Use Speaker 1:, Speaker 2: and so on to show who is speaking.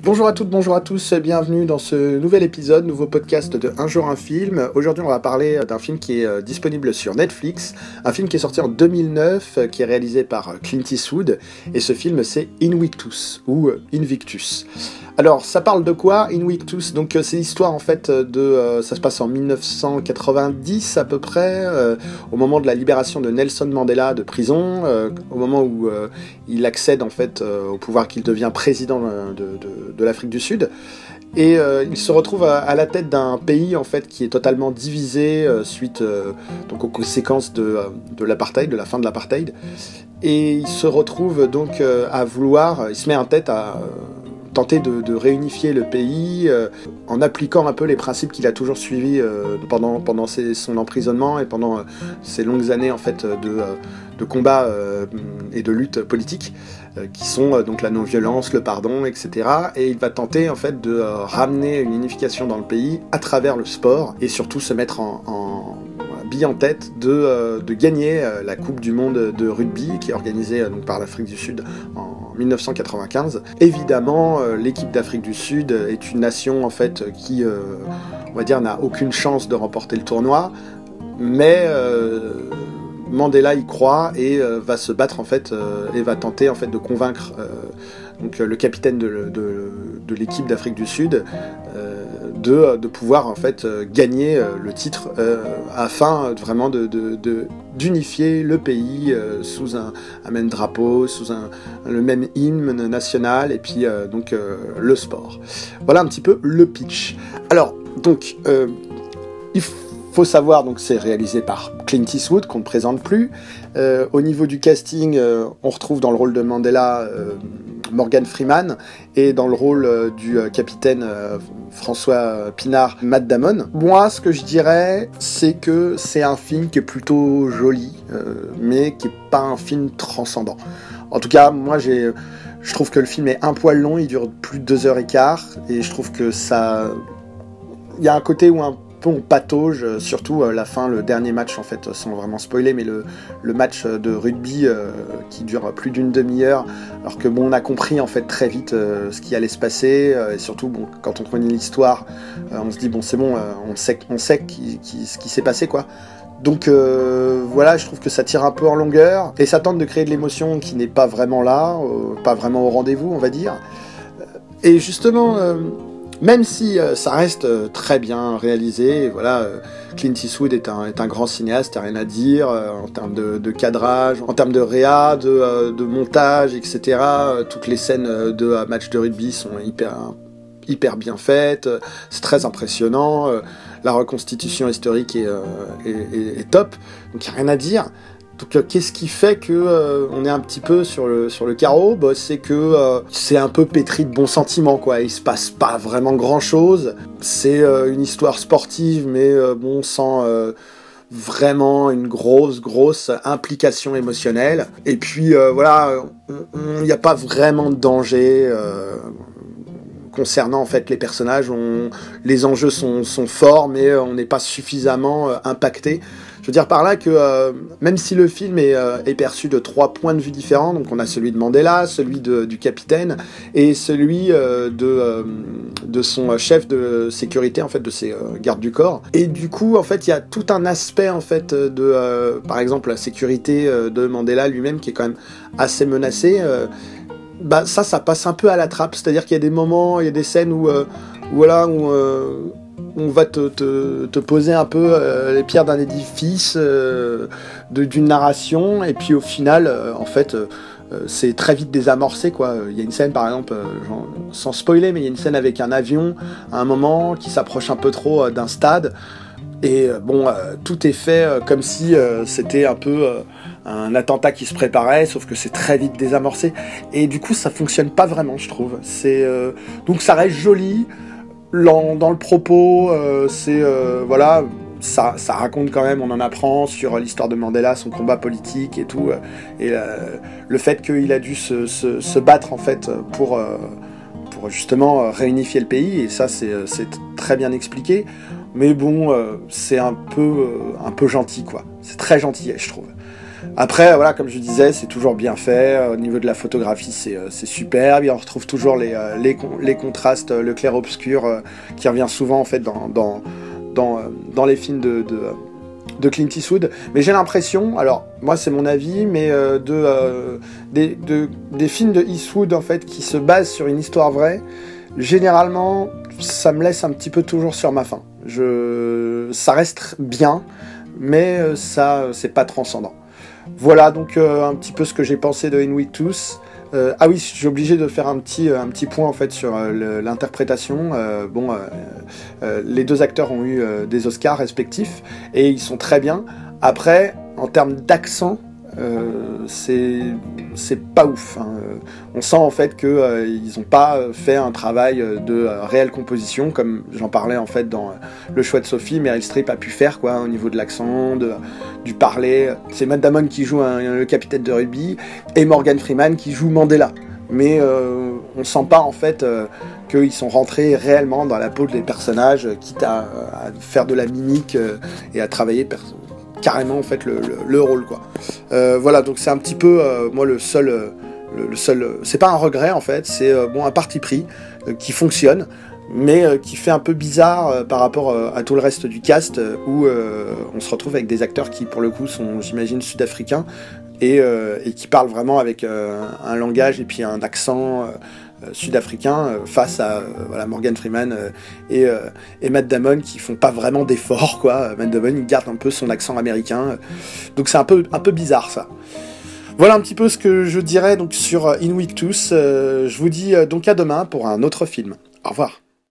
Speaker 1: Bonjour à toutes, bonjour à tous, bienvenue dans ce nouvel épisode, nouveau podcast de Un jour un film. Aujourd'hui on va parler d'un film qui est disponible sur Netflix, un film qui est sorti en 2009, qui est réalisé par Clint Eastwood, et ce film c'est Invictus, ou Invictus. Alors ça parle de quoi, Invictus? Donc c'est l'histoire en fait ça se passe en 1990 à peu près, au moment de la libération de Nelson Mandela de prison, au moment où il accède en fait au pouvoir, qu'il devient président de l'Afrique du Sud, et il se retrouve à la tête d'un pays en fait qui est totalement divisé suite donc aux conséquences de l'apartheid, de la fin de l'apartheid, et il se retrouve donc il se met en tête à tenter de réunifier le pays en appliquant un peu les principes qu'il a toujours suivis pendant son emprisonnement et pendant ces longues années en fait de combat et de lutte politique, qui sont donc la non-violence, le pardon, etc. Et il va tenter en fait de ramener une unification dans le pays à travers le sport, et surtout se mettre bille en tête de gagner la Coupe du Monde de rugby, qui est organisée donc par l'Afrique du Sud en 1995. Évidemment, l'équipe d'Afrique du Sud est une nation en fait qui, on va dire, n'a aucune chance de remporter le tournoi, mais Mandela y croit et va se battre en fait et va tenter en fait de convaincre donc le capitaine de l'équipe d'Afrique du Sud de pouvoir en fait gagner le titre afin vraiment d'unifier le pays sous un même drapeau, sous le même hymne national, et puis donc le sport. Voilà un petit peu le pitch. Alors donc il faut savoir, donc c'est réalisé par Clint Eastwood, qu'on ne présente plus. Au niveau du casting, on retrouve dans le rôle de Mandela Morgan Freeman, et dans le rôle du capitaine François Pinard, Matt Damon. Moi, ce que je dirais, c'est que c'est un film qui est plutôt joli, mais qui n'est pas un film transcendant. En tout cas, moi, je trouve que le film est un poil long, il dure plus de 2h15, et je trouve que ça... Il y a un côté où on patauge, surtout la fin, le dernier match en fait, sans vraiment spoiler, mais le match de rugby qui dure plus d'une demi-heure, alors que bon, on a compris en fait très vite ce qui allait se passer, et surtout bon, quand on connaît l'histoire, on se dit bon, c'est bon, on sait ce qui s'est passé, quoi. Donc voilà, je trouve que ça tire un peu en longueur, et ça tente de créer de l'émotion qui n'est pas vraiment là, pas vraiment au rendez-vous, on va dire. Et justement, même si ça reste très bien réalisé, voilà, Clint Eastwood est un grand cinéaste, rien à dire, en termes de cadrage, en termes de réa, de montage, etc. Toutes les scènes de matchs de rugby sont hyper bien faites, c'est très impressionnant, la reconstitution historique est top, donc il n'y a rien à dire. Donc qu'est-ce qui fait que on est un petit peu sur le carreau? Bah, c'est que c'est un peu pétri de bons sentiments, quoi. Il se passe pas vraiment grand chose. C'est une histoire sportive, mais bon, sans vraiment une grosse implication émotionnelle. Et puis voilà, il n'y a pas vraiment de danger concernant en fait les personnages. Les enjeux sont forts, mais on n'est pas suffisamment impacté. Je veux dire par là que même si le film est perçu de 3 points de vue différents, donc on a celui de Mandela, celui du capitaine, et celui de son chef de sécurité, en fait, de ses gardes du corps. Et du coup, en fait, il y a tout un aspect en fait par exemple, la sécurité de Mandela lui-même qui est quand même assez menacée. Bah ça passe un peu à la trappe, c'est-à-dire qu'il y a des moments, il y a des scènes où on va te poser un peu les pierres d'un édifice, d'une narration, et puis au final, en fait, c'est très vite désamorcé, quoi. Il y a une scène, par exemple, sans spoiler, mais il y a une scène avec un avion, à un moment, qui s'approche un peu trop d'un stade, et bon, tout est fait comme si c'était un peu un attentat qui se préparait, sauf que c'est très vite désamorcé, et du coup, ça fonctionne pas vraiment, je trouve. Donc ça reste joli, lent dans le propos, voilà, ça raconte quand même, on en apprend sur l'histoire de Mandela, son combat politique et tout, et le fait qu'il a dû se battre en fait pour justement réunifier le pays, et ça c'est très bien expliqué, mais bon, c'est un peu gentil, quoi. C'est très gentil, je trouve. Après, voilà, comme je disais, c'est toujours bien fait. Au niveau de la photographie, c'est superbe. On retrouve toujours les contrastes, le clair-obscur, qui revient souvent en fait dans les films de Clint Eastwood. Mais j'ai l'impression, alors moi c'est mon avis, mais des films de Eastwood en fait qui se basent sur une histoire vraie, généralement ça me laisse un petit peu toujours sur ma faim. Ça reste bien, mais ça c'est pas transcendant. Voilà donc un petit peu ce que j'ai pensé de Invictus. Ah oui, j'ai obligé de faire un petit point en fait sur l'interprétation. Les deux acteurs ont eu des Oscars respectifs et ils sont très bien. Après, en termes d'accent, c'est pas ouf. Hein. On sent en fait que ils n'ont pas fait un travail de réelle composition, comme j'en parlais en fait dans Le choix de Sophie. Meryl Streep a pu faire quoi au niveau de l'accent, du parler. C'est Matt Damon qui joue le capitaine de rugby et Morgan Freeman qui joue Mandela. Mais on sent pas en fait qu'ils sont rentrés réellement dans la peau des personnages, quitte à faire de la mimique et à travailler carrément en fait le rôle quoi. Voilà, donc c'est un petit peu moi le seul c'est pas un regret en fait, c'est un parti pris qui fonctionne, mais qui fait un peu bizarre par rapport à tout le reste du cast, où on se retrouve avec des acteurs qui pour le coup sont, j'imagine, sud-africains et qui parlent vraiment avec un langage et puis un accent sud-africain face à Morgan Freeman et Matt Damon, qui font pas vraiment d'efforts quoi. Matt Damon il garde un peu son accent américain, donc c'est un peu bizarre ça. Voilà un petit peu ce que je dirais donc sur Invictus. Je vous dis donc à demain pour un autre film. Au revoir.